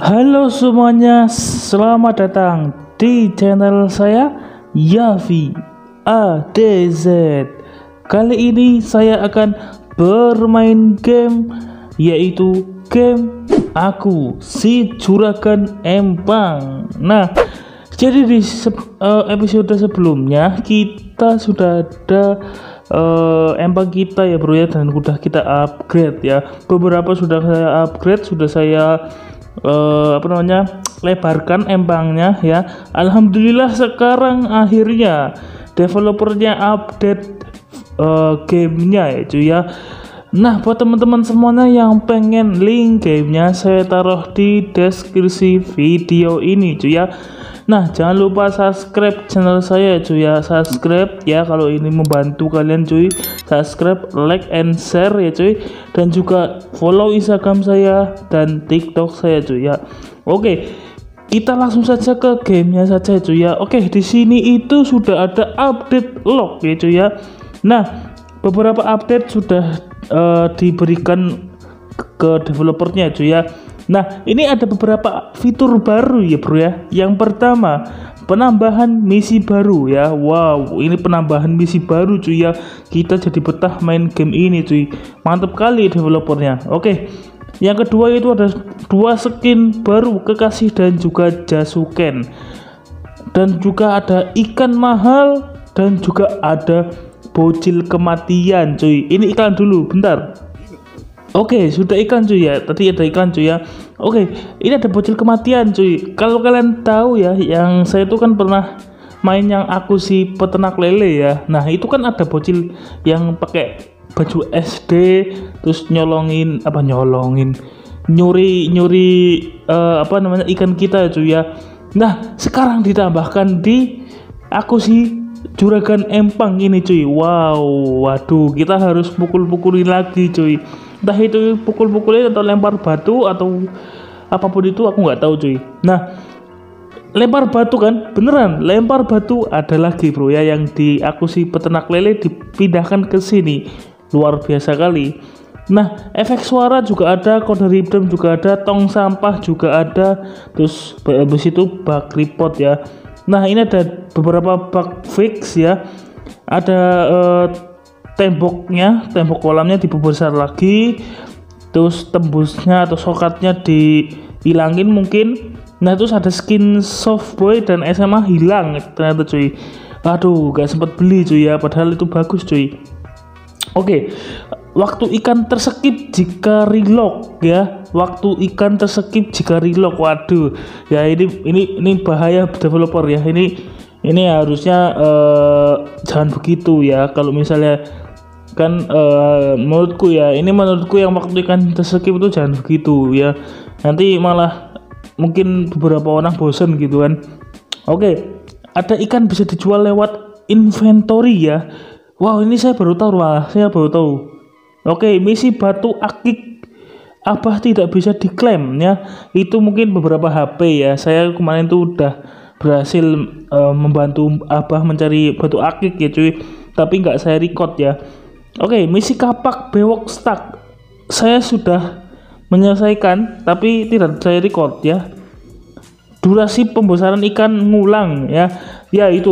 Halo semuanya, selamat datang di channel saya Yavi ADZ. Kali ini saya akan bermain game, yaitu game Aku Si Juragan Empang. Nah, jadi di episode sebelumnya kita sudah ada empang kita ya bro ya, dan udah kita upgrade ya. Beberapa sudah saya upgrade, sudah saya lebarkan empangnya ya. Alhamdulillah sekarang akhirnya developernya update gamenya ya cuy ya. Nah, buat teman-teman semuanya yang pengen link gamenya saya taruh di deskripsi video ini cuy ya. Nah, jangan lupa subscribe channel saya cuy ya, subscribe ya kalau ini membantu kalian cuy. Subscribe, like and share ya cuy, dan juga follow Instagram saya dan TikTok saya cuy ya. Oke, kita langsung saja ke gamenya saja cuy ya. Oke, di sini itu sudah ada update log ya cuy ya. Nah, beberapa update sudah diberikan ke developernya cuy ya. Nah, ini ada beberapa fitur baru ya bro ya. Yang pertama, penambahan misi baru ya. Wow, ini penambahan misi baru cuy ya. Kita jadi betah main game ini cuy. Mantap kali developernya. Oke. Yang kedua itu ada 2 skin baru, kekasih dan juga jasuken. Dan juga ada ikan mahal dan juga ada bocil kematian cuy. Ini iklan dulu, bentar. Oke, sudah iklan cuy ya. Tadi ada iklan cuy ya. Oke, ini ada bocil kematian cuy. Kalau kalian tahu ya, yang saya itu kan pernah main yang Aku Si Peternak Lele ya. Nah, itu kan ada bocil yang pakai baju SD terus nyuri ikan kita cuy ya. Nah, sekarang ditambahkan di Aku Si Juragan Empang ini cuy. Wow, waduh, kita harus pukul-pukulin lagi cuy. Entah itu pukul-pukulin atau lempar batu atau apapun itu, aku nggak tahu cuy. Nah, lempar batu kan, beneran lempar batu ada lagi bro ya, yang di Aku Si Peternak Lele dipindahkan ke sini. Luar biasa kali. Nah, efek suara juga ada, kode redeem juga ada, tong sampah juga ada, terus habis itu bug report ya. Nah, ini ada beberapa bug fix ya. Ada tembok kolamnya diperbesar lagi, terus tembusnya atau sokatnya dihilangin mungkin. Nah, terus ada skin Softboy dan SMA hilang ternyata cuy. Aduh, gak sempat beli cuy ya, padahal itu bagus cuy. Oke, waktu ikan terskip jika reload ya. Waktu ikan terskip jika reload. Waduh, ya ini bahaya developer ya. Ini harusnya jangan begitu ya. Kalau misalnya kan menurutku yang waktu ikan terskip itu jangan begitu ya. Nanti malah mungkin beberapa orang bosen gitu kan. Oke, ada ikan bisa dijual lewat inventory ya. Wow, ini saya baru tahu. Oke, misi batu akik Abah tidak bisa diklaim ya. Itu mungkin beberapa HP ya. Saya kemarin tuh udah berhasil membantu Abah mencari batu akik ya cuy. Tapi nggak saya record ya. Oke, misi kapak bewok stuck saya sudah menyelesaikan, tapi tidak saya record ya. Durasi pembesaran ikan ngulang ya. Ya ini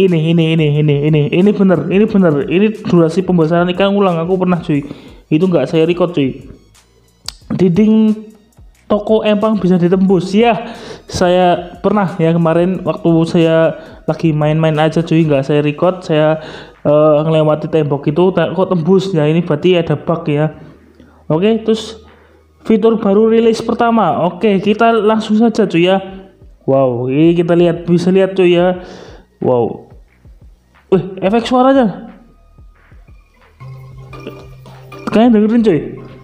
bener. Ini durasi pembesaran ikan ngulang, aku pernah cuy. Itu nggak saya record cuy. Dinding toko empang bisa ditembus ya. Saya pernah ya kemarin waktu saya lagi main-main aja cuy, nggak saya record. Saya ngelewati tembok itu kok tembus ya. Ini berarti ada bug ya. Oke, terus fitur baru rilis pertama. Oke, kita langsung saja cuy ya. Wow, ini kita bisa lihat cuy ya. Wow, efek suaranya kalian dengerin cuy.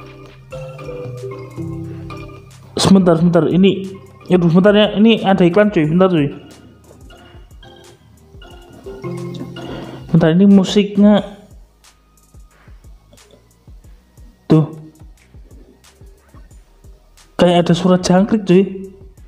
Sebentar ini sebentar ya, ini ada iklan cuy. Bentar cuy, bentar, ini musiknya tuh kayak ada suara jangkrik cuy.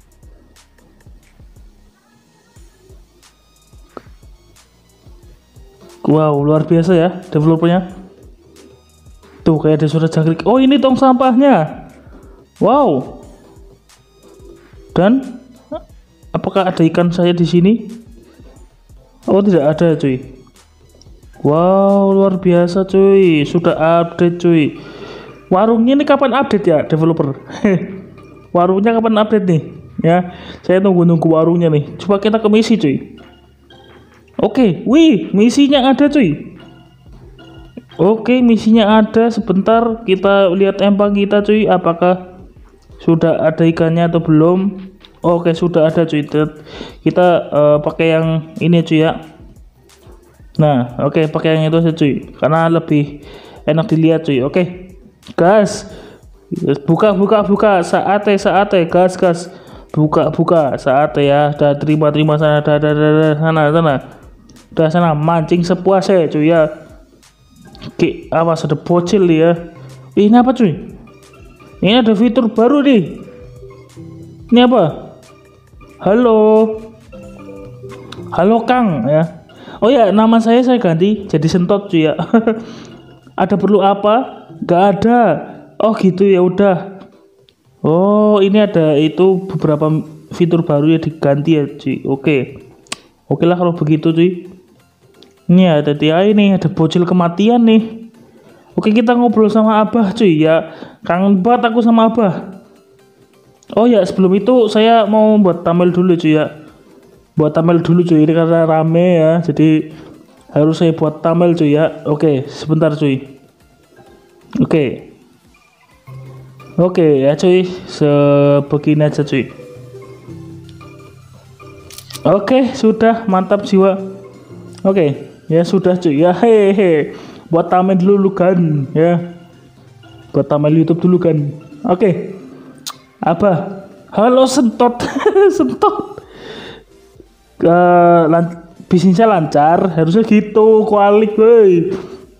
Wow, luar biasa ya developernya. Tuh kayak ada suara jangkrik. Oh, ini tong sampahnya. Wow, Dan apakah ada ikan saya di sini? Oh, tidak ada cuy. Wow, luar biasa cuy, sudah update cuy. Warungnya ini kapan update ya developer? Warungnya kapan update nih? Ya, saya nunggu warungnya nih. Coba kita ke misi cuy. Oke, wih, misinya ada cuy. Oke, misinya ada. Sebentar kita lihat empang kita cuy, apakah sudah ada ikannya atau belum. Oke, sudah ada cuy. Kita pakai yang ini cuy ya. Nah, oke, pakai yang itu aja cuy, karena lebih enak dilihat cuy. Oke, gas, buka, saatnya, gas, buka, saatnya ya. Dah terima sana, dah sana, mancing sepuasnya cuy ya. Oke, awas ada bocil ya. Ini apa cuy? Ini ada fitur baru nih. Ini apa? Halo Kang ya. Oh ya, nama saya ganti jadi Sentot cuy ya. Ada perlu apa? Gak ada. Oh gitu ya udah. Oh, ini ada itu beberapa fitur baru ya diganti ya cuy. Oke lah kalau begitu cuy. Ini ada ini ada bocil kematian nih. Oke, kita ngobrol sama Abah cuy ya. Kangen banget aku sama Abah. Oh ya, sebelum itu saya mau buat thumbnail dulu cuy ya. Buat thumbnail dulu cuy, ini karena rame ya, jadi harus saya buat thumbnail cuy ya. Oke, sebentar cuy. Oke ya cuy, sebegini aja cuy. Oke, sudah mantap jiwa. Oke, ya sudah cuy ya. Hehe, buat thumbnail dulu kan ya. Buat thumbnail YouTube dulu kan. Oke. Apa? Halo Sentot. Sentot. Bisnisnya lancar, harusnya gitu, kualik woi.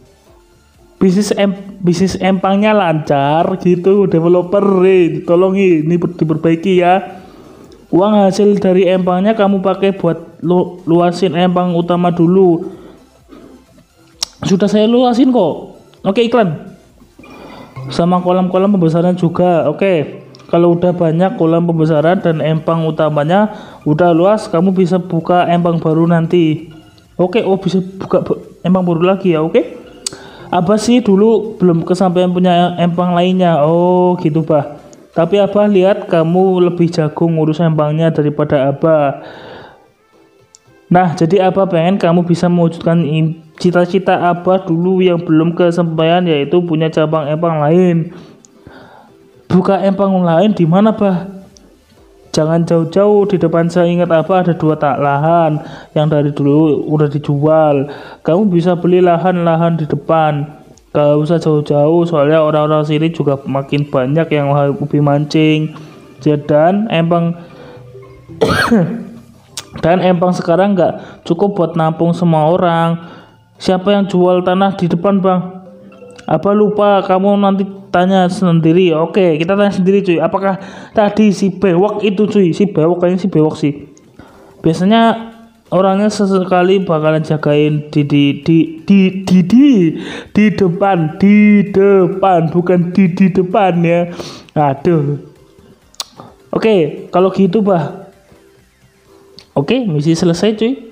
Bisnis empangnya lancar gitu, developer tolongi ini diperbaiki ya. Uang hasil dari empangnya kamu pakai buat luasin empang utama dulu. Sudah saya luasin kok. Oke, iklan sama kolam-kolam pembesaran juga. Oke, kalau udah banyak kolam pembesaran dan empang utamanya udah luas, kamu bisa buka empang baru nanti. Oke, oh bisa buka empang baru lagi ya. Oke. Abah sih dulu belum kesampaian punya empang lainnya. Oh gitu bah. Tapi Abah lihat kamu lebih jago ngurus empangnya daripada Abah. Nah, jadi Abah pengen kamu bisa mewujudkan cita-cita Abah dulu yang belum kesampaian, yaitu punya cabang empang lain. Buka empang lain di mana bah? Jangan jauh-jauh, di depan saya ingat apa ada 2 tak lahan yang dari dulu udah dijual. Kamu bisa beli lahan-lahan di depan. Gak usah jauh-jauh, soalnya orang-orang sini juga makin banyak yang hobi mancing. Dan empang sekarang nggak cukup buat nampung semua orang. Siapa yang jual tanah di depan bang? Apa lupa, kamu nanti tanya sendiri. Oke, kita tanya sendiri cuy. Apakah tadi si bewok itu cuy? Si bewok, kayaknya si bewok sih. Biasanya orangnya sesekali bakalan jagain di depan, bukan di depan ya. Aduh. Oke, kalau gitu bah. Oke, misi selesai cuy.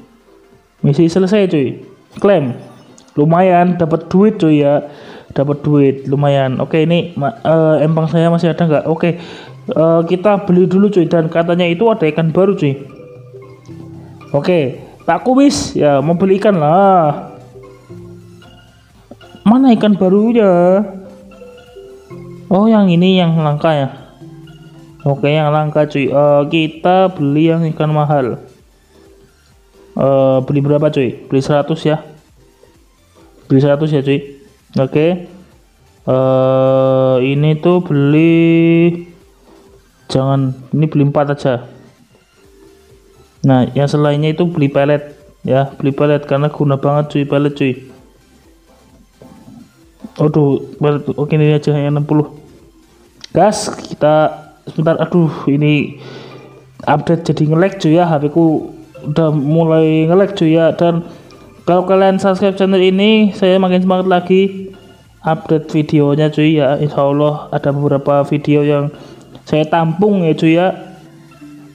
Klaim. Lumayan dapat duit cuy ya. Lumayan. Oke, ini empang saya masih ada nggak? Oke, kita beli dulu cuy, dan katanya itu ada ikan baru cuy. Oke, Pak Kumis ya mau beli ikan lah. Mana ikan barunya? Oh, yang ini yang langka ya. Oke, yang langka cuy. Kita beli yang ikan mahal. Beli berapa cuy? Beli 100 ya. Beli 100 ya cuy. Oke. Ini tuh beli, jangan, ini beli 4 aja. Nah, yang selainnya itu beli pelet ya, karena guna banget cuy pelet cuy. Aduh, pelet. Oke, ini aja yang 60. Gas, kita sebentar. Aduh, ini update jadi nge-lag cuy ya, HP ku udah mulai nge-lag cuy ya. Dan kalau kalian subscribe channel ini, saya makin semangat lagi update videonya cuy ya. Insya Allah ada beberapa video yang saya tampung ya cuy ya.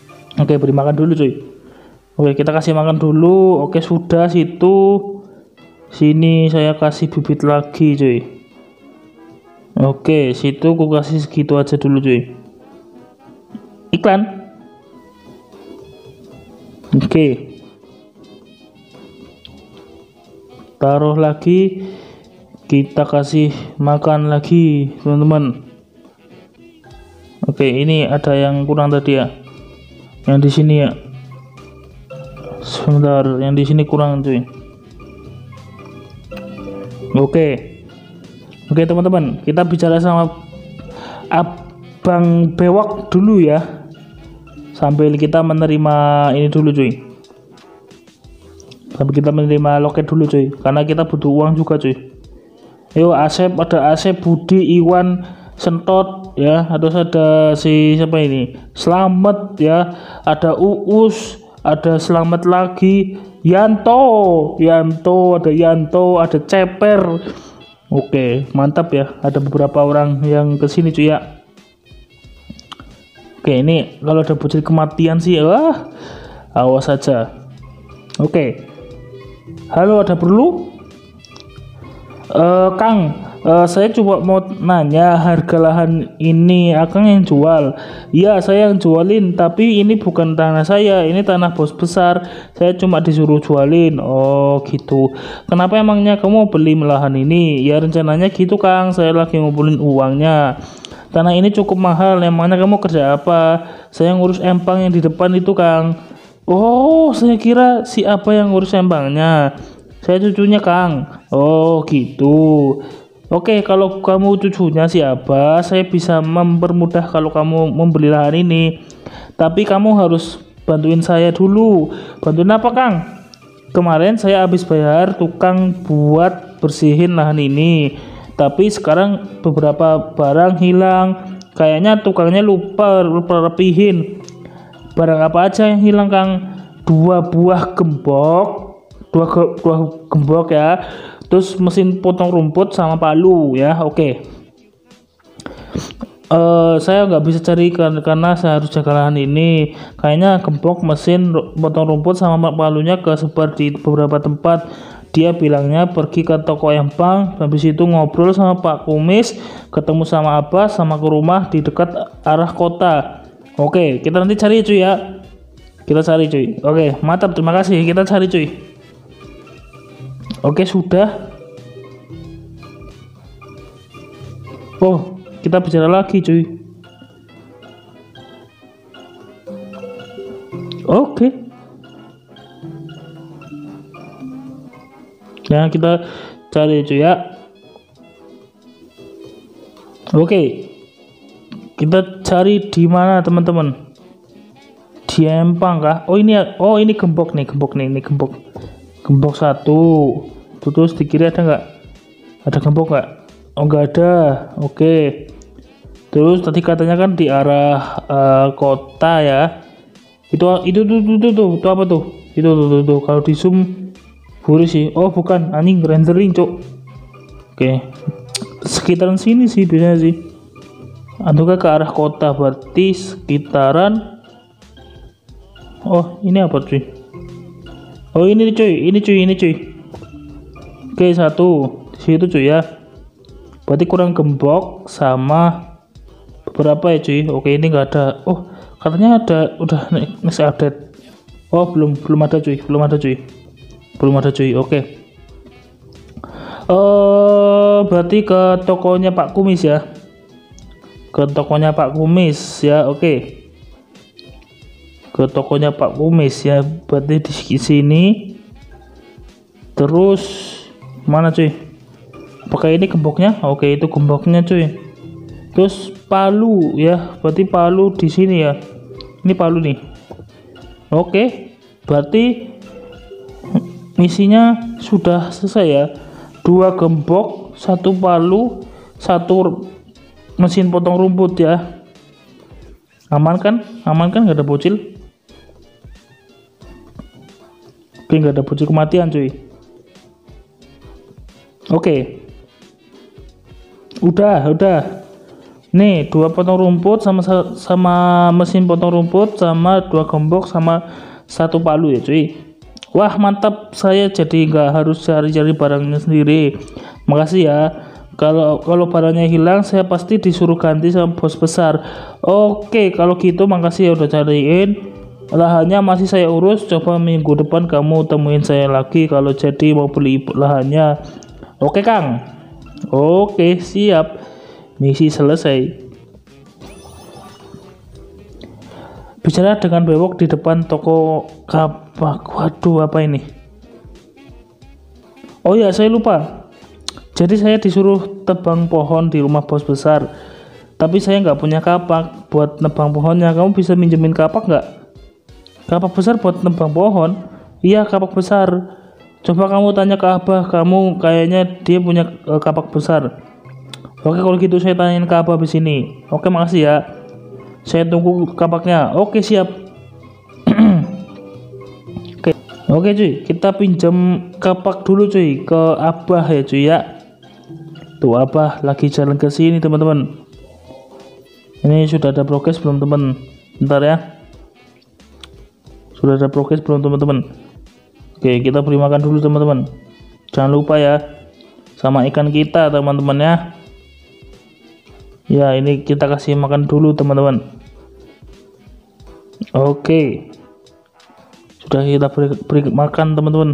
Oke, beri makan dulu cuy. Oke, kita kasih makan dulu. Oke, sudah situ. Sini saya kasih bibit lagi cuy. Oke, situ aku kasih segitu aja dulu cuy. Iklan. Oke, taruh lagi, kita kasih makan lagi teman-teman. Oke, ini ada yang kurang tadi ya, yang di sini ya. Sebentar, yang di sini kurang cuy. Oke teman-teman, kita bicara sama Abang Bewok dulu ya, sambil kita menerima ini dulu cuy. Sambil kita menerima loket dulu cuy, karena kita butuh uang juga cuy. Ayo Asep, ada Asep, Budi, Iwan, Sentot ya, terus ada si siapa ini, Slamet ya, ada Uus, ada Slamet lagi, Yanto, ada Yanto, ada Ceper. Oke, mantap ya, ada beberapa orang yang kesini cuy ya. Oke, ini kalau ada bocil kematian sih, wah, awas saja. Oke, halo, ada perlu? Kang, saya coba mau nanya harga lahan ini, Akang yang jual? Ya, saya yang jualin, tapi ini bukan tanah saya, ini tanah bos besar. Saya cuma disuruh jualin. Oh gitu. Kenapa emangnya kamu beli lahan ini? Ya rencananya gitu Kang, saya lagi ngumpulin uangnya. Tanah ini cukup mahal, emangnya kamu kerja apa? Saya ngurus empang yang di depan itu Kang. Oh, saya kira si apa yang ngurus empangnya. Saya cucunya Kang. Oh gitu. Oke, kalau kamu cucunya siapa, saya bisa mempermudah kalau kamu membeli lahan ini. Tapi kamu harus bantuin saya dulu. Bantuin apa Kang? Kemarin saya habis bayar tukang buat bersihin lahan ini. Tapi sekarang beberapa barang hilang. Kayaknya tukangnya lupa rapihin. Barang apa aja yang hilang Kang? 2 buah gembok. 2 gembok ya, terus mesin potong rumput sama palu ya. Oke. Saya nggak bisa cari karena saya harus jaga lahan ini. Kayaknya gembok, mesin potong rumput sama palunya kesebar di beberapa tempat. Dia bilangnya pergi ke toko empang, habis itu ngobrol sama Pak Kumis, ketemu sama Abah, sama ke rumah di dekat arah kota. Oke, kita nanti cari cuy ya. Kita cari cuy. Oke, mantap, terima kasih. Kita cari cuy. Oke, sudah. Oh, kita bicara lagi cuy. Oke. Nah, kita cari cuy ya. Oke. Kita cari di mana teman-teman? Di empang kah? Oh ini ya. Oh ini gembok nih, ini gembok. Gembok 1. Terus di kiri ada nggak? Ada gembok nggak? Oh nggak ada. Oke. Terus tadi katanya kan di arah kota ya. Itu apa tuh? Itu tuh. Kalau di zoom buru sih. Oh bukan, anjing, rendering cok. Oke. Sekitaran sini sih biasanya sih. Atau ke arah kota, berarti sekitaran. Oh ini apa cuy? Oh ini cuy. Oke, 1 di situ cuy ya. Berarti kurang gembok sama beberapa ya cuy. Oke, ini enggak ada. Oh, katanya ada, udah next update. Oh, belum ada cuy. Oke. Berarti ke tokonya Pak Kumis ya. Ke tokonya Pak Kumis ya. Oke. Ke tokonya Pak Kumis ya. Berarti di sini. Terus mana cuy? Apakah ini gemboknya? Oke, itu gemboknya cuy. Terus palu ya, berarti palu di sini ya. Ini palu nih. Oke, berarti misinya sudah selesai ya. 2 gembok, 1 palu, 1 mesin potong rumput ya. Aman kan? Nggak ada bocil. Oke, nggak ada bocil kematian cuy. Oke. Udah. Nih, 2 potong rumput sama mesin potong rumput sama 2 gembok sama 1 palu ya cuy. Wah mantap, saya jadi nggak harus cari-cari barangnya sendiri. Makasih ya. Kalau barangnya hilang saya pasti disuruh ganti sama bos besar. Oke kalau gitu makasih ya udah cariin. Lahannya masih saya urus. Coba minggu depan kamu temuin saya lagi kalau jadi mau beli lahannya. Oke Kang. Oke siap. Misi selesai. Bicara dengan bewok di depan toko kapak. Waduh apa ini? Oh ya saya lupa. Jadi saya disuruh tebang pohon di rumah bos besar. Tapi saya nggak punya kapak buat nebang pohonnya. Kamu bisa minjemin kapak nggak? Kapak besar buat nebang pohon? Iya kapak besar. Coba kamu tanya ke abah. Kamu kayaknya dia punya kapak besar. Oke kalau gitu saya tanyain ke abah di sini. Oke makasih ya. Saya tunggu kapaknya. Oke siap. Oke cuy, kita pinjam kapak dulu cuy ke abah ya cuy ya. Tuh abah lagi jalan ke sini teman-teman. Ini sudah ada progres belum teman? Bentar ya. Sudah ada progres belum teman-teman? Oke kita beri makan dulu teman-teman. Jangan lupa ya sama ikan kita teman-teman ya. Ya ini kita kasih makan dulu teman-teman. Oke sudah kita beri makan teman-teman.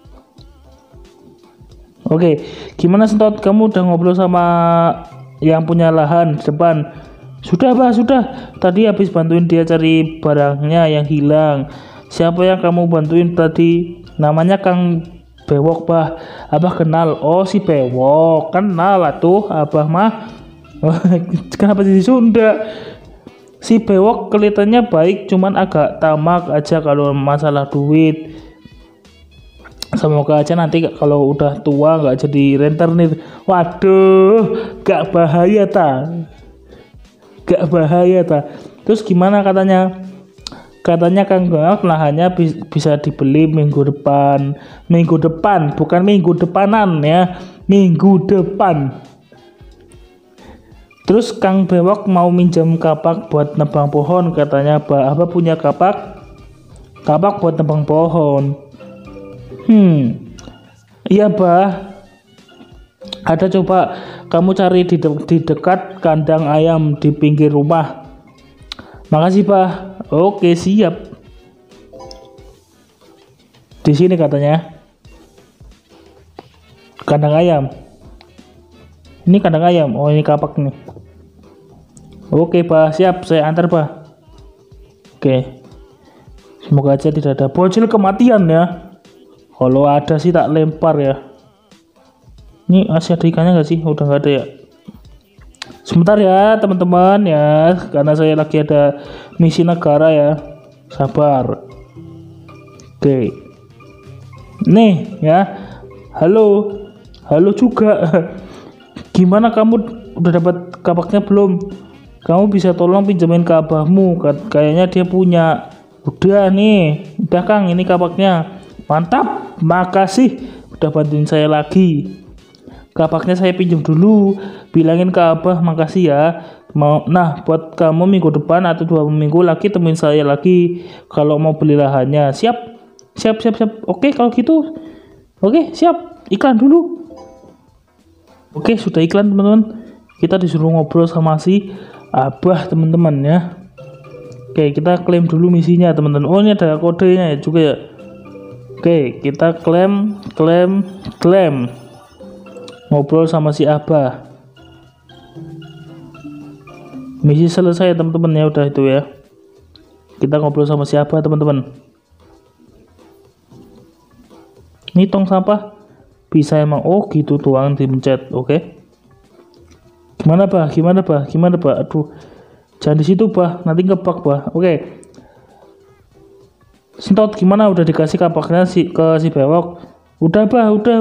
Oke gimana Sentot, kamu udah ngobrol sama yang punya lahan depan? Sudah bah sudah, tadi habis bantuin dia cari barangnya yang hilang. Siapa yang kamu bantuin tadi? Namanya Kang Bewok bah. Abah kenal. Oh si Bewok kenal atuh abah mah. Kenapa di Sunda? Si Bewok kelihatannya baik, cuman agak tamak aja kalau masalah duit. Semoga aja nanti kalau udah tua nggak jadi rentenir. Waduh, gak bahaya ta? Gak bahaya ta? Terus gimana katanya? Katanya Kang Bewok lahannya bisa dibeli minggu depan. Minggu depan, bukan minggu depanan ya. Minggu depan. Terus Kang Bewok mau minjem kapak buat nebang pohon katanya. Apa punya kapak? Kapak buat nebang pohon. Iya bah. Ada coba kamu cari di dekat kandang ayam di pinggir rumah. Makasih bah. Oke siap. Di sini katanya. Kandang ayam. Ini kandang ayam. Oh ini kapak nih. Oke bah siap saya antar bah. Oke. Semoga aja tidak ada bocil kematian ya. Kalau ada sih tak lempar ya. Ini masih ada ikannya nggak sih? Udah nggak ada ya. Sebentar ya teman-teman ya, karena saya lagi ada misi negara ya. Sabar. Oke. Nih ya. Halo. Halo juga. Gimana kamu udah dapat kapaknya belum? Kamu bisa tolong pinjemin ke abahmu. Kayaknya dia punya. Udah nih. Udah Kang ini kapaknya. Mantap, makasih udah bantuin saya lagi. Kapaknya saya pinjam dulu. Bilangin ke abah makasih ya. Nah buat kamu minggu depan atau 2 minggu lagi temuin saya lagi kalau mau beli lahannya. Siap. Oke kalau gitu. Oke siap. Iklan dulu. Oke sudah iklan teman-teman. Kita disuruh ngobrol sama si abah teman-teman ya. Oke kita klaim dulu misinya teman-teman. Oh ini ada kodenya ya juga ya. Oke, kita klaim. Ngobrol sama si abah. Misi selesai teman-teman ya, udah itu ya. Kita ngobrol sama si abah teman-teman. Ini tong sampah bisa emang gitu tuang dipencet, oke. Gimana bah? Aduh. Jangan di situ bah, nanti ngebug bah. Oke. Sentot gimana udah dikasih kapaknya ke si Bewok? Udah bah, udah.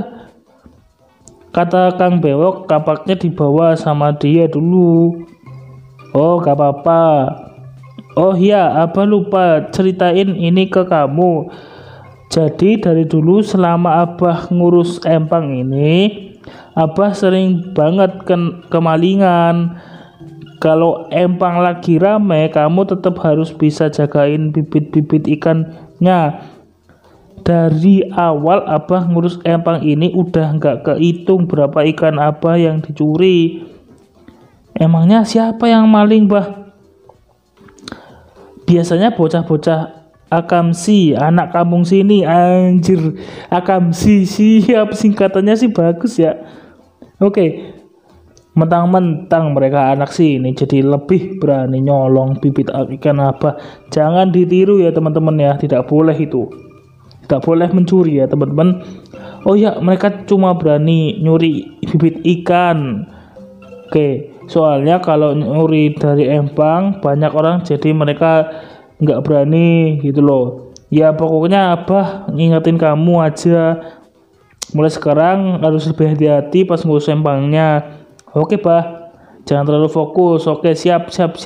Kata Kang Bewok kapaknya dibawa sama dia dulu. Oh gak apa-apa. Oh iya abah lupa ceritain ini ke kamu. Jadi dari dulu selama abah ngurus empang ini, abah sering banget kemalingan. kalau empang lagi rame, kamu tetap harus bisa jagain bibit-bibit ikannya. Dari awal Abah ngurus empang ini udah nggak kehitung berapa ikan Abah yang dicuri. Emangnya siapa yang maling, Bah? Biasanya bocah-bocah Akamsi, anak kampung sini, anjir. Akamsi, siap, singkatannya sih bagus ya. Oke, mentang-mentang mereka anak sini jadi lebih berani nyolong bibit ikan Abah. Jangan ditiru ya teman-teman ya, tidak boleh itu. Tidak boleh mencuri ya teman-teman. Oh ya, mereka cuma berani nyuri bibit ikan. Oke, soalnya kalau nyuri dari empang banyak orang, jadi mereka nggak berani gitu loh. Ya pokoknya Abah ngingetin kamu aja, mulai sekarang harus lebih hati-hati pas ngurus empangnya. Oke Bah, jangan terlalu fokus. Oke, siap.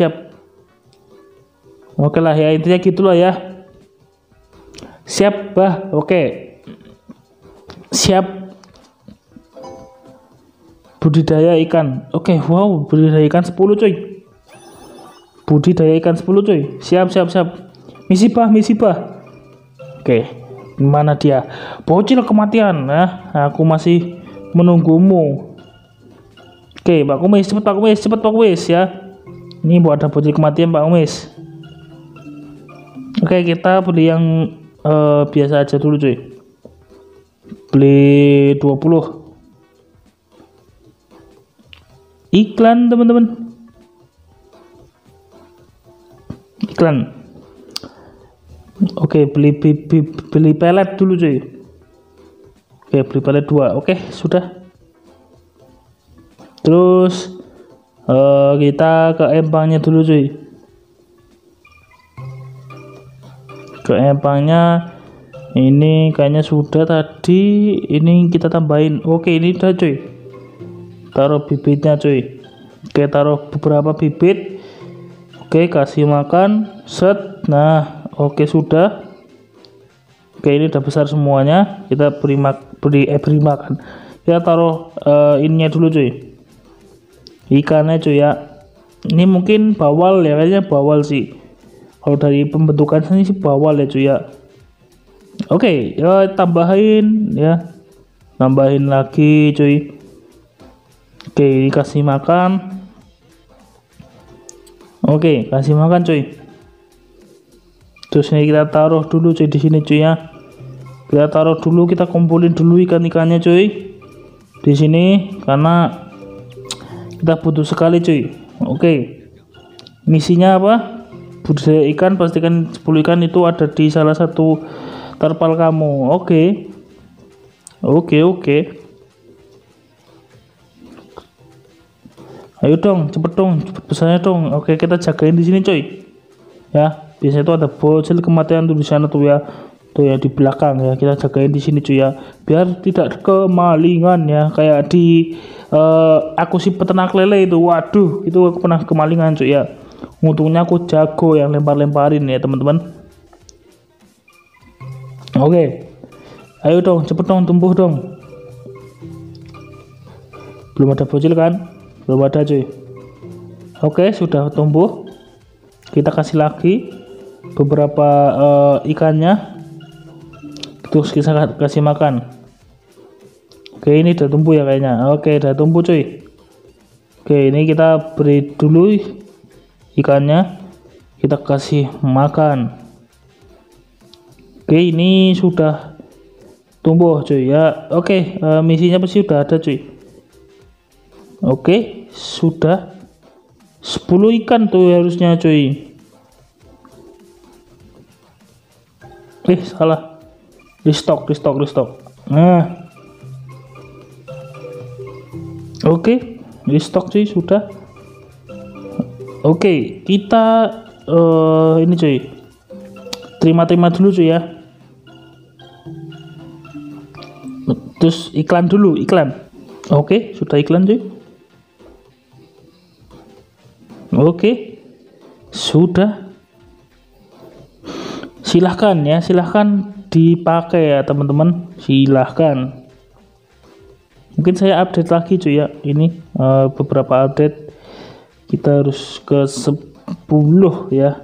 Oke lah ya, intinya gitulah ya. Siap Bah, oke. Siap. Budidaya ikan. Oke, wow, budidaya ikan 10 cuy. Budidaya ikan 10 cuy. Siap. Misi Bah. Oke, mana dia? Bocil kematian. Nah, aku masih menunggumu. Oke, Pak Kumis, cepet Pak Kumis ya. Ini buat ada bocil kematian Pak Kumis. Oke, kita beli yang biasa aja dulu cuy. Beli 20. Iklan teman-teman. Iklan. Oke, beli pelet dulu cuy. Oke, beli pelet 2. Oke, sudah. Terus kita ke empangnya dulu cuy. Ke empangnya ini kayaknya sudah tadi. Ini kita tambahin. Oke, ini udah cuy. Taruh bibitnya cuy. Oke, taruh beberapa bibit. Oke, kasih makan. Set. Nah, oke sudah. Oke, ini udah besar semuanya. Kita beri makan. Kita taruh ininya dulu cuy. Ikannya cuy ya. Ini mungkin bawal ya, kayaknya bawal sih. Kalau dari pembentukan sini sih bawal ya cuy ya. Oke, ya tambahin ya. Nambahin lagi cuy. Oke, kasih makan. Oke, kasih makan cuy. Terus ini kita taruh dulu cuy di sini cuy ya. Kita taruh dulu, kita kumpulin dulu ikan-ikannya cuy. Di sini karena kita butuh sekali cuy. Oke. Misinya apa? Budidaya ikan, pastikan 10 ikan itu ada di salah satu terpal kamu. Oke. Ayo dong, cepet besarnya dong. Oke, kita jagain di sini, coy. Ya, biasanya itu ada bocil kematian tuh di sana tuh ya. Tuh ya di belakang ya. Kita jagain di sini, cuy ya. Biar tidak kemalingan ya. Kayak di aku si peternak lele itu. Waduh, itu aku pernah kemalingan, cuy ya. Untungnya aku jago yang lempar-lemparin ya, teman-teman. Oke. Ayo dong, cepet dong, tumbuh dong. Belum ada bocil kan? Belum ada cuy. Oke, sudah tumbuh. Kita kasih lagi beberapa ikannya. Terus kita kasih makan. Oke, ini udah tumbuh ya kayaknya. Oke, udah tumbuh cuy. Oke, ini kita beri dulu ikannya. Kita kasih makan. Oke, ini sudah tumbuh cuy ya. Oke, misinya pasti udah ada cuy. Oke, sudah 10 ikan tuh harusnya cuy. Salah. Restock. Nah. Oke, restock cuy sudah. Oke, kita ini cuy. Terima dulu cuy ya. Terus iklan dulu, iklan. Oke, sudah iklan cuy. Oke, sudah. Silahkan ya, silahkan dipakai ya teman-teman. Silahkan. Mungkin saya update lagi cuy ya. Ini beberapa update Kita harus ke 10 ya.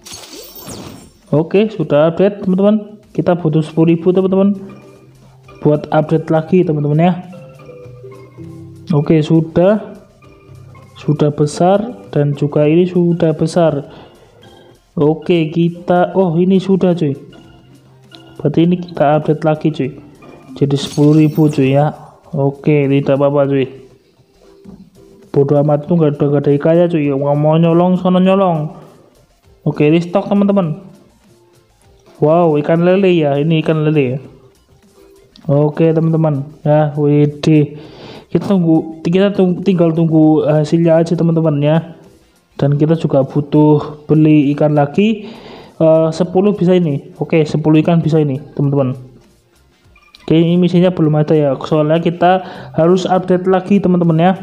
Oke, sudah update teman-teman. Kita butuh 10.000 teman-teman buat update lagi teman-teman ya. Oke, sudah besar dan juga ini sudah besar. Oke, kita ini sudah cuy. Berarti ini kita update lagi cuy. Jadi 10.000 cuy ya. Oke, tidak apa-apa cuy. Bodoh amat tuh gak ada ikannya cuy. Mau nyolong sono nyolong. Oke, ini stok teman-teman. Wow, ikan lele ya. Ini ikan lele ya. Oke teman-teman ya. WD. Kita tinggal tunggu hasilnya aja teman-teman ya. Dan kita juga butuh beli ikan lagi 10 bisa ini. Oke, 10 ikan bisa ini teman-teman. Oke, ini misinya belum ada ya, soalnya kita harus update lagi teman-teman ya.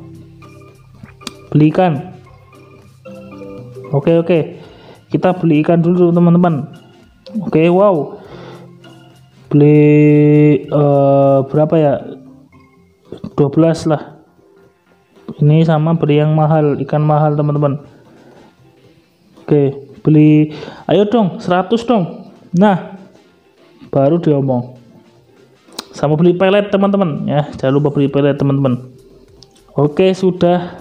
Beli ikan. Oke, kita beli ikan dulu teman-teman. Oke, wow, beli berapa ya, 12 lah. Ini sama beli yang mahal, ikan mahal teman-teman. Oke, beli, ayo dong 100 dong. Nah, baru diomong. Sama beli pelet teman-teman ya, jangan lupa beli pelet teman-teman. Oke, sudah.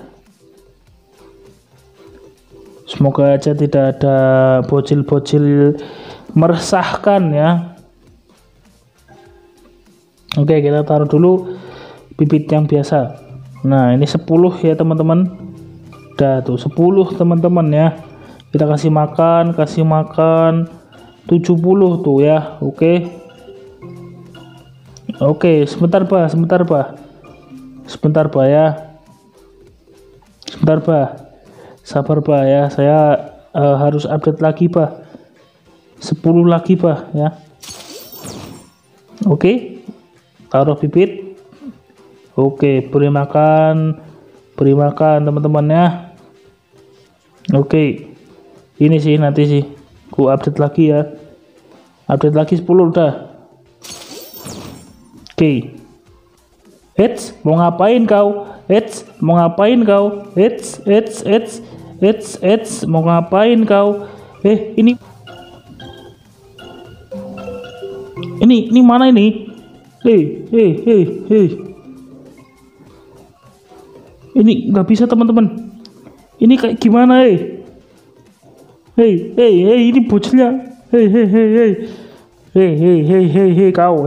Semoga aja tidak ada bocil-bocil meresahkan ya. Oke, kita taruh dulu bibit yang biasa. Nah, ini 10 ya teman-teman. Udah tuh 10 teman-teman ya. Kita kasih makan 70 tuh ya. Oke, sebentar bah ya. Sebentar bah, sabar bah ya. Saya harus update lagi bah. 10 lagi bah ya. Oke, taruh bibit. Oke, beri makan teman-teman ya. Oke, ini sih nanti sih ku update lagi ya. Update lagi 10 udah. Oke. Mau ngapain kau? Mau ngapain kau? Mau ngapain kau? Ini mana ini? Ini nggak bisa teman-teman. Ini kayak gimana ini bocilnya. Kau.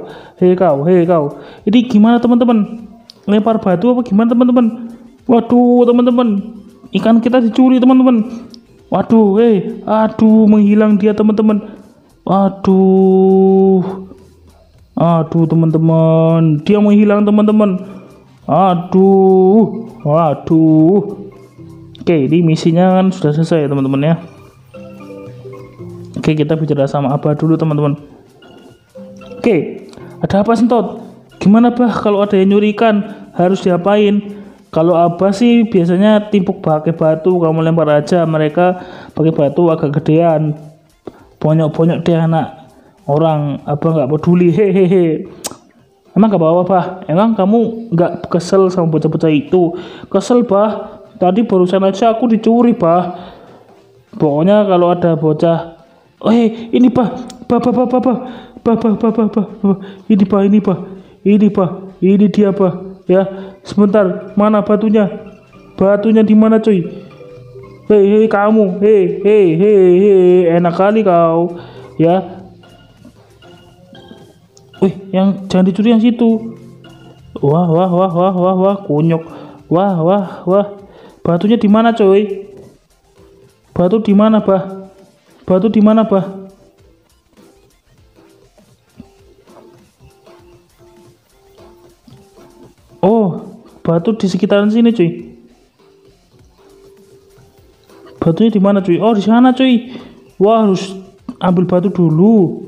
Ini gimana teman-teman? Lempar batu apa gimana teman-teman? Waduh teman-teman, ikan kita dicuri teman-teman. Waduh, aduh menghilang dia teman-teman. Aduh teman-teman, dia menghilang teman-teman. Aduh. Oke, ini misinya kan sudah selesai teman-teman ya. Oke, kita bicara sama Abah dulu teman-teman. Oke, ada apa Sentot? Gimana bah kalau ada yang nyuri ikan, harus diapain? Kalau Abah sih biasanya timpuk pakai batu, kamu lempar aja, mereka pakai batu agak gedean. Bonyok-bonyok deh anak orang. Abah nggak peduli. Hehehe. Emang gak apa-apa bah? Emang kamu gak kesel sama bocah-bocah itu? Kesel bah, tadi barusan aja aku dicuri bah. Pokoknya kalau ada bocah, ini bah, ini dia bah. Ya, sebentar, mana batunya? Batunya di mana cuy? Kamu, enak kali kau, ya. Yang jangan dicuri yang situ. Wah, kunyuk. Wah. Batunya di mana, coy? Batu di mana, bah? Oh, batu di sekitaran sini, cuy. Batunya di mana, cuy? Oh, di sana, cuy. Wah, harus ambil batu dulu.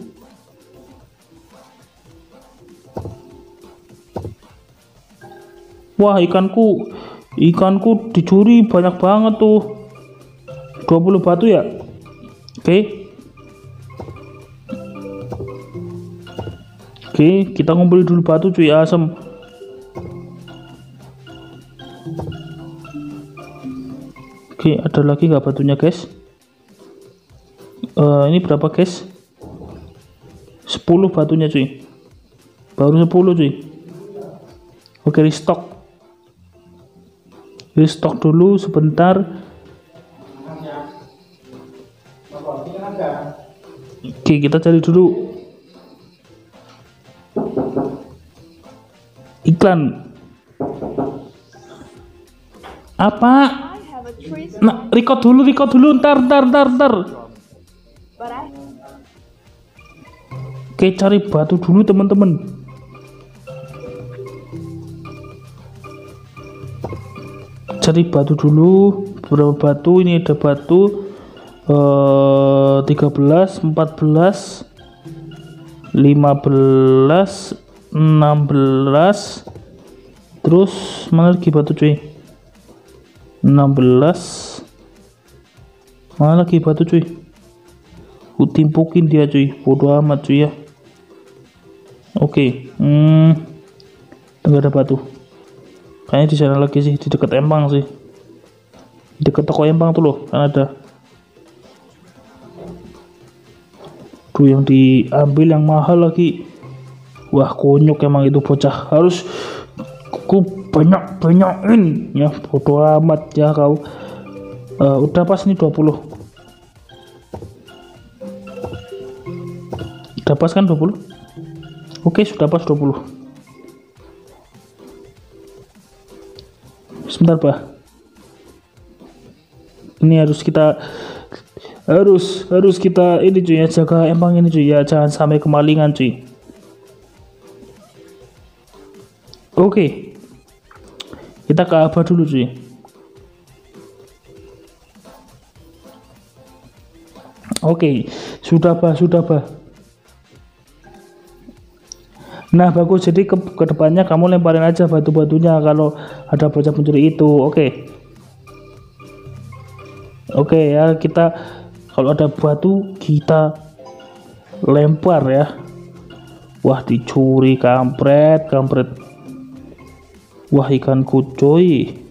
Wah, ikanku dicuri banyak banget tuh. 20 batu ya. Oke, kita ngumpulin dulu batu cuy, asem. Oke, ada lagi nggak batunya guys? Ini berapa guys? 10 batunya cuy, baru 10 cuy. Oke, restock dulu sebentar. Oke, kita cari dulu iklan apa. Nah, record dulu ntar. Oke, cari batu dulu teman-teman. Cari batu dulu. Berapa batu? Ini ada batu 13, 14, 15, 16. Terus mana lagi batu cuy? 16. Mana lagi batu cuy? Kutimpukin dia cuy, bodo amat cuy ya. Oke, enggak ada batu. Kayaknya di sana lagi sih, di dekat empang sih. Di dekat toko empang tuh loh, kan ada. Tuh yang diambil yang mahal lagi. Wah, konyol emang itu bocah. Harus ku banyakin ya, bodo amat ya kau. Udah pas nih 20. Udah pas kan 20? Oke, sudah pas 20. Sebentar Pak, ini harus kita ini cuy ya, jaga empang ini cuy ya, jangan sampai kemalingan cuy. Oke, kita ke Abah dulu cuy. Oke, sudah Bah. Nah bagus, jadi ke depannya kamu lemparin aja batu-batunya kalau ada bocah pencuri itu. Oke ya, kita kalau ada batu kita lempar ya. Wah, dicuri, kampret. Wah, ikan kucoy.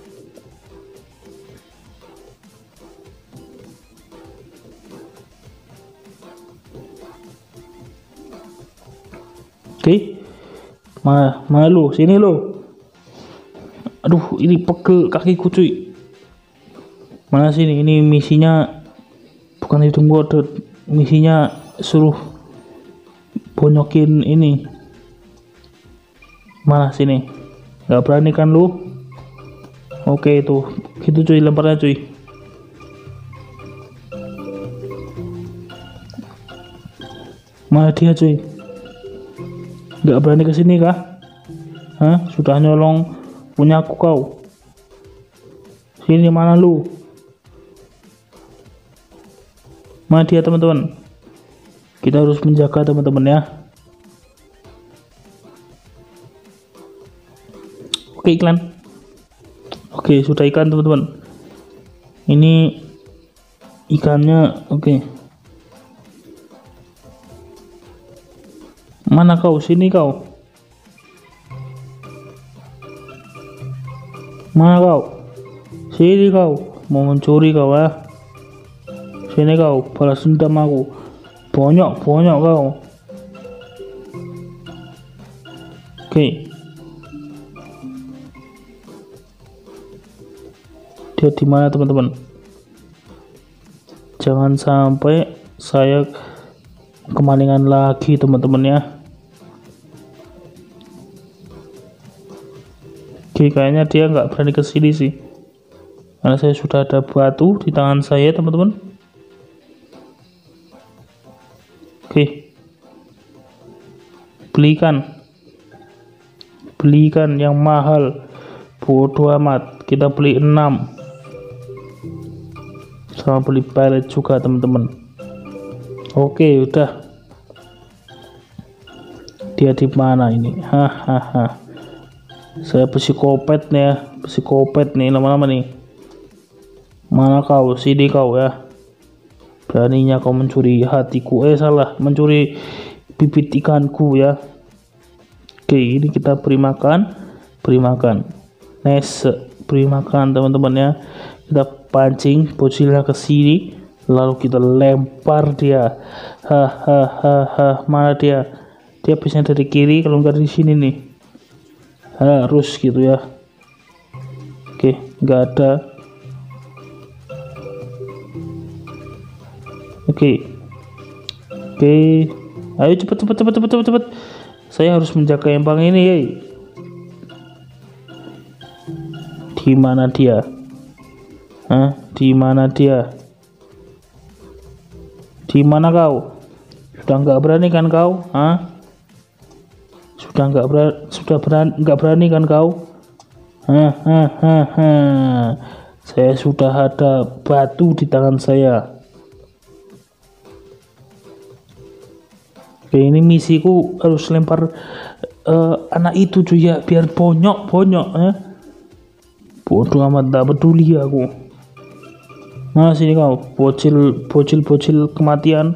Oke, mana lu? Sini lu. Aduh, ini pegel kakiku cuy. Mana sini? Ini misinya bukan hidung bodot. Misinya suruh bonyokin ini. Mana sini? Gak berani kan lu? Oke, itu gitu cuy, lemparnya cuy. Mana dia cuy? Gak berani kesini kah? Hah? Sudah nyolong punyaku kau. Sini, mana lu? Mana dia teman-teman? Kita harus menjaga teman-teman ya. Oke, iklan. Oke, sudah ikan teman-teman. Ini ikannya. Oke. Mana kau? Sini kau. Mana kau? Sini kau. Mau mencuri kau ya? Sini kau, balas dendam aku. Bonyok kau. Oke. Dia di mana teman-teman? Jangan sampai saya kemalingan lagi teman-teman ya. Oke, kayaknya dia nggak berani ke sini sih, karena saya sudah ada batu di tangan saya teman-teman. Oke, belikan yang mahal, bodoh amat. Kita beli 6 sama beli pelet juga teman-teman. Oke, udah. Dia di mana ini? Hahaha. Saya psikopat nih ya, psikopat nih lama-lama nih. Mana kau? Sini kau ya. Beraninya kau mencuri hatiku. Salah, mencuri bibit ikanku ya. Oke, ini kita beri makan. Nice, beri makan teman-teman ya. Kita pancing bocilnya ke sini, lalu kita lempar dia. Hahaha, mana dia? Dia biasanya dari kiri, kalau nggak di sini nih. Harus gitu ya. Oke, nggak ada. Oke, ayo cepet. Saya harus menjaga empang ini, hey. Di mana dia? Di mana dia? Di mana kau? Sudah nggak berani kan kau? Nggak berani kan kau? Saya sudah ada batu di tangan saya. Oke, ini misiku harus lempar anak itu cuy ya, biar bonyok ya. Bodoh amat, tak peduli aku. Nah, sini kau, bocil kematian.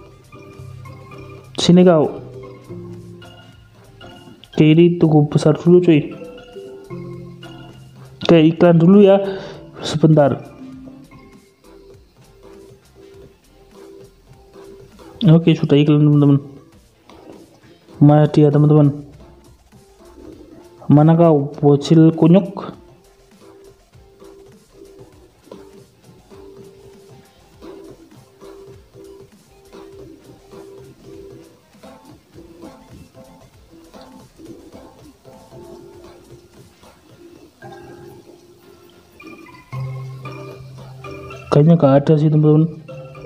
Sini kau. Oke, ini tunggu besar dulu cuy. Oke, iklan dulu ya, sebentar. Oke, sudah iklan teman-teman. Mana dia teman-teman? Mana kau, bocil kunyuk? Kayaknya gak ada sih teman-teman.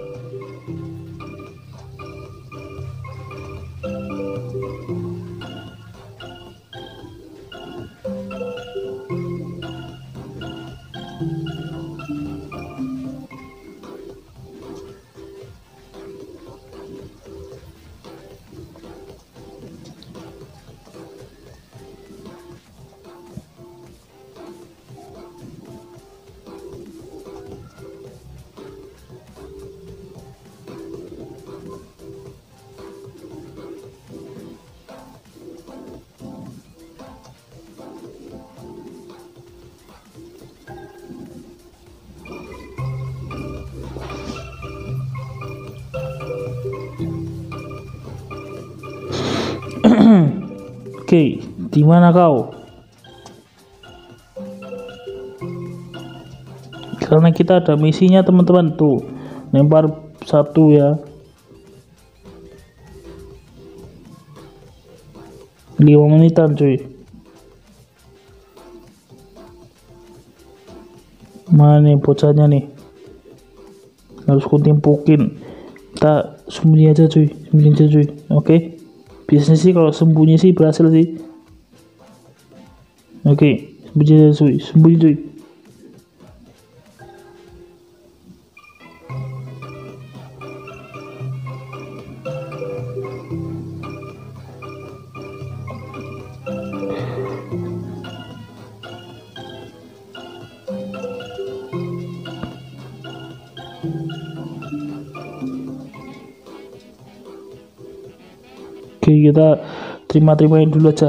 Oke, di mana kau? Karena kita ada misinya teman-teman, tuh lempar satu ya. 5 menitan cuy. Mana nih bocahnya nih? Harus kutimpukin. Kita sembunyi aja cuy, Oke. Biasanya sih kalau sembunyi sih berhasil sih. Oke, sembunyi cuy. Oke, kita terima-terimain dulu aja.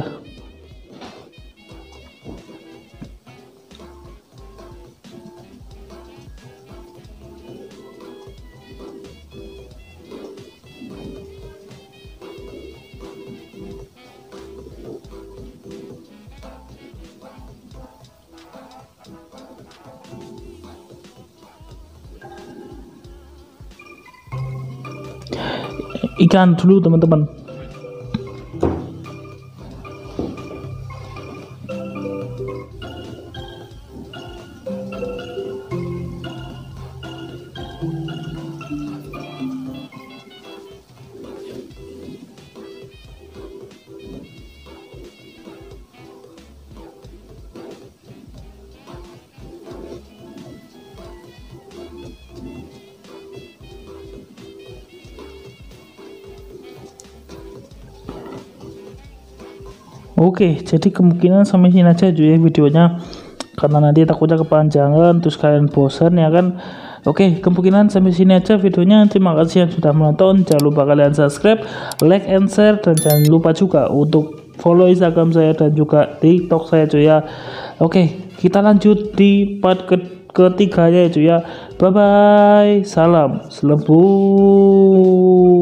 Ikan dulu teman-teman. Oke, jadi kemungkinan sampai sini aja ya videonya, karena nanti takutnya kepanjangan terus kalian bosan ya kan. Oke, kemungkinan sampai sini aja videonya. Terima kasih yang sudah menonton. Jangan lupa kalian subscribe, like and share, dan jangan lupa juga untuk follow Instagram saya dan juga TikTok saya cuy ya. Oke, kita lanjut di part ketiganya cuy ya. Bye bye, salam selebut.